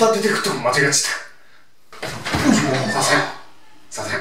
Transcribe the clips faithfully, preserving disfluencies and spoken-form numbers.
た出てくるとこ間違えちゃった。すいませんすいません。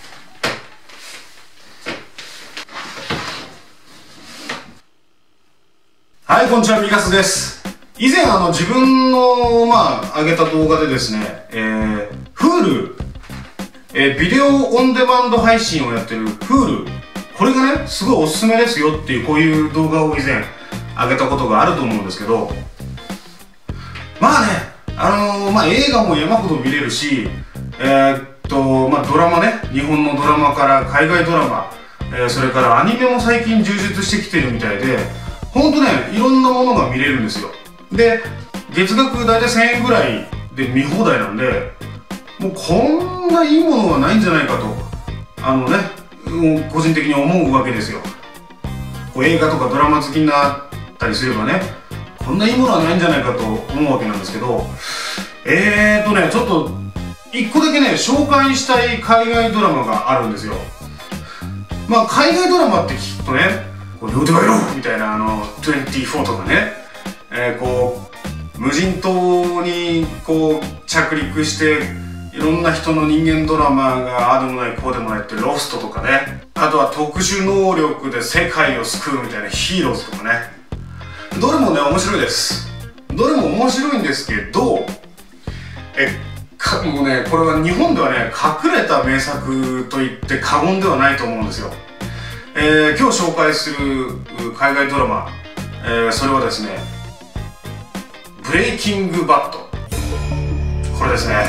はい、こんにちは、ミカスです。以前あの自分のまあ上げた動画でですね、えー、Hulu、えー、ビデオオンデマンド配信をやってる Hulu、これがねすごいおすすめですよっていうこういう動画を以前上げたことがあると思うんですけど、まあね、あのー、まあ映画も山ほど見れるし、えー、っとまあドラマね、日本のドラマから海外ドラマ、えー、それからアニメも最近充実してきてるみたいで、ほんとねいろんなものが見れるんですよ。で月額大体せんえんぐらいで見放題なんで、もうこんないいものはないんじゃないかとあのね、もう個人的に思うわけですよ。こう映画とかドラマ好きになったりすればね、こんないいものはないんじゃないかと思うわけなんですけど、えーとねちょっと一個だけね紹介したい海外ドラマがあるんですよ。まあ海外ドラマって聞くとね、こう両手がよみたいなあのにじゅうよんとかね、えー、こう無人島にこう着陸していろんな人の人間ドラマがああでもないこうでもないってロストとかね、あとは特殊能力で世界を救うみたいなヒーローズとかね、どれもね面白いです。どれも面白いんですけど、えかもうねこれは日本ではね隠れた名作と言って過言ではないと思うんですよ。えー、今日紹介する海外ドラマ、えー、それはですねブレイキングバッド、これですね。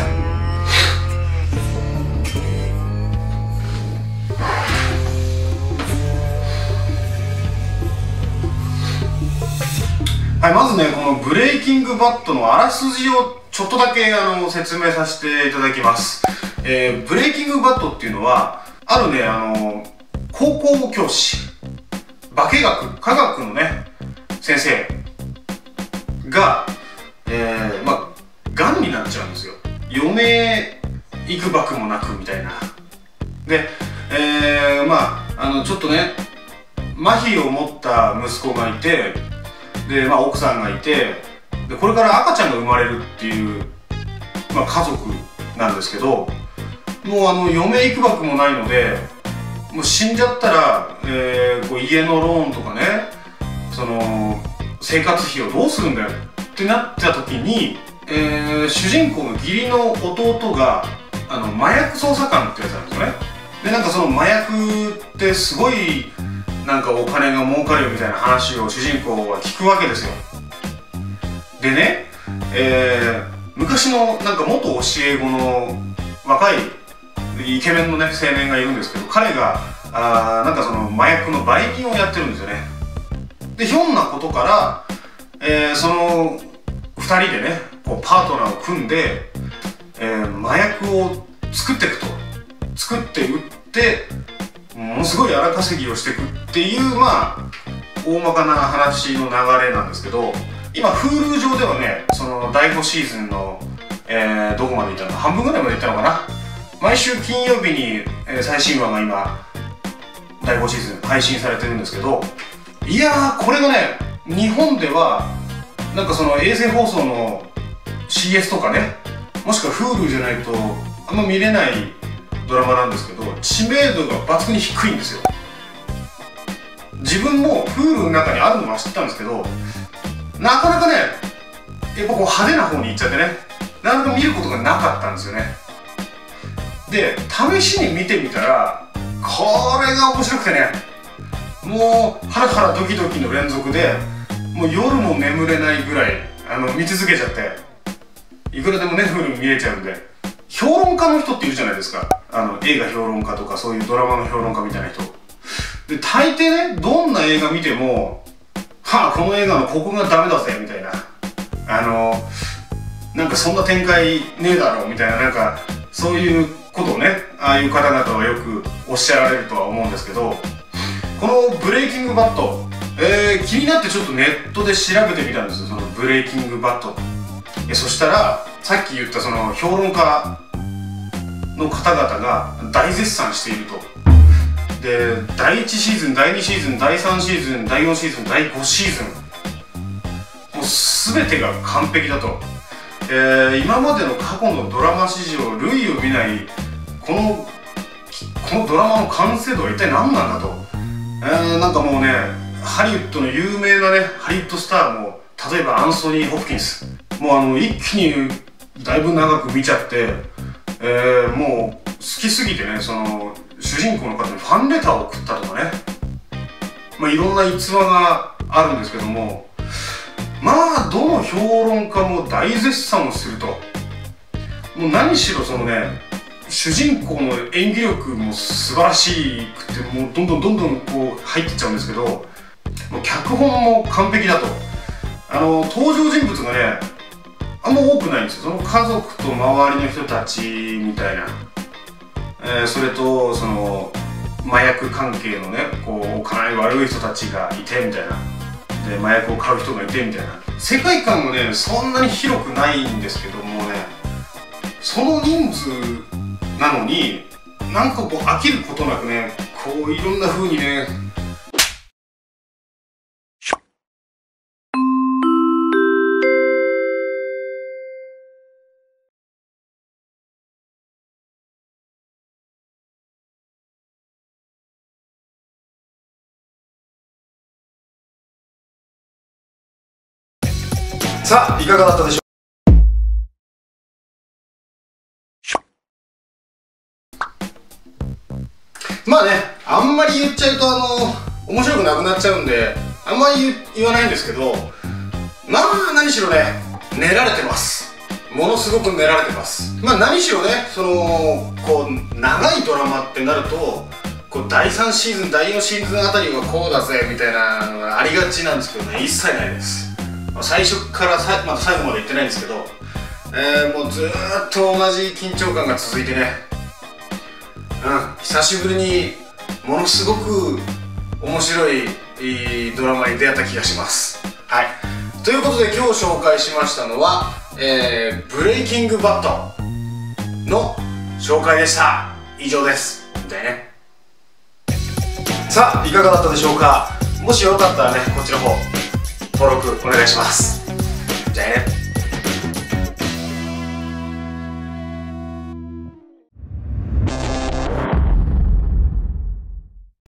はい、まずねこのブレイキングバッドのあらすじをちょっとだけあの説明させていただきます。えー、ブレイキングバッドっていうのはあるねあの高校教師、化学科学のね先生が、えー、まあがんになっちゃうんですよ。余命いくばくもなくみたいな。で、えー、まああのちょっとね麻痺を持った息子がいて、で、まあ、奥さんがいて、でこれから赤ちゃんが生まれるっていう、まあ、家族なんですけど、もうあの余命いくばくもないので、もう死んじゃったら、えー、こう家のローンとかね、その生活費をどうするんだよってなった時に、えー、主人公の義理の弟があの麻薬捜査官ってやつなんですよね。でなんかその麻薬ってすごいなんかお金が儲かるよみたいな話を主人公は聞くわけですよ。でね、えー、昔のなんか元教え子の若いイケメンのね青年がいるんですけど、彼があなんかその麻薬の売人をやってるんですよね。でひょんなことから、えー、そのふたりでねこうパートナーを組んで、えー、麻薬を作っていくと、作って売ってものすごい荒稼ぎをしていくっていうまあ大まかな話の流れなんですけど、今 Hulu 上ではねそのだいごシーズンの、えー、どこまでいったのか、半分ぐらいまでいったのかな、毎週金曜日に、えー、最新話が今だいごシーズン配信されてるんですけど、いやーこれがね日本ではなんかその衛星放送の シーエス とかね、もしくは Hulu じゃないとあんま見れないドラマなんですけど、知名度が抜群に低いんですよ。自分も Hulu の中にあるのは知ったんですけど、なかなかねやっぱこう派手な方に行っちゃってね、なかなか見ることがなかったんですよね。で試しに見てみたらこれが面白くてね、もうハラハラドキドキの連続で、もう夜も眠れないぐらいあの見続けちゃって、いくらでもね Hulu 見れちゃうんで。評論家の人っているじゃないですか、あの映画評論家とかそういうドラマの評論家みたいな人で、大抵ねどんな映画見てもはあこの映画のここがダメだぜみたいな、あのなんかそんな展開ねえだろみたいな、なんかそういうことをねああいう方々はよくおっしゃられるとは思うんですけど、このブレイキングバッド、えー、気になってちょっとネットで調べてみたんですよ、そのブレイキングバッド。そしたらさっき言ったその評論家の方々が大絶賛していると。でだいいちシーズン、だいにシーズン、だいさんシーズン、だいよんシーズン、だいごシーズン、もう全てが完璧だと。 えー、今までの過去のドラマ史上類を見ないこのこのドラマの完成度は一体何なんだと、えー、なんかもうね、ハリウッドの有名なねハリウッドスターも、例えばアンソニー・ホプキンス、もうあの一気にだいぶ長く見ちゃって、えー、もう好きすぎてね、その主人公の方にファンレターを送ったとかね、まあいろんな逸話があるんですけども、まあどの評論家も大絶賛をすると。もう何しろそのね、主人公の演技力も素晴らしくて、もうどんどんどんどんこう入っていっちゃうんですけど、もう脚本も完璧だと。あの登場人物がねあんま多くないんですよ。その家族と周りの人たちみたいな、えー、それとその麻薬関係のねこうお金悪い人たちがいてみたいな、で麻薬を買う人がいてみたいな、世界観がねそんなに広くないんですけどもね、その人数なのになんかこう飽きることなくね、こういろんな風にねさあいかがだったでしょう。 まあね、あんまり言っちゃうとあの面白くなくなっちゃうんであんまり 言, 言わないんですけど、まあ何しろね練られてます。ものすごく練られてます。まあ何しろね、そのこう長いドラマってなるとこうだいさんシーズンだいよんシーズンあたりはこうだぜみたいなのがありがちなんですけどね、一切ないです。最初からさ、まあ、最後まで言ってないんですけど、えー、もうずーっと同じ緊張感が続いてね、うん、久しぶりにものすごく面白いドラマに出会った気がします。はい、ということで今日紹介しましたのは、えー、ブレイキングバットの紹介でした。以上です。じゃあね。 さあいかがだったでしょうか。 もしよかったらねこっちの方登録お願いします。じゃあね。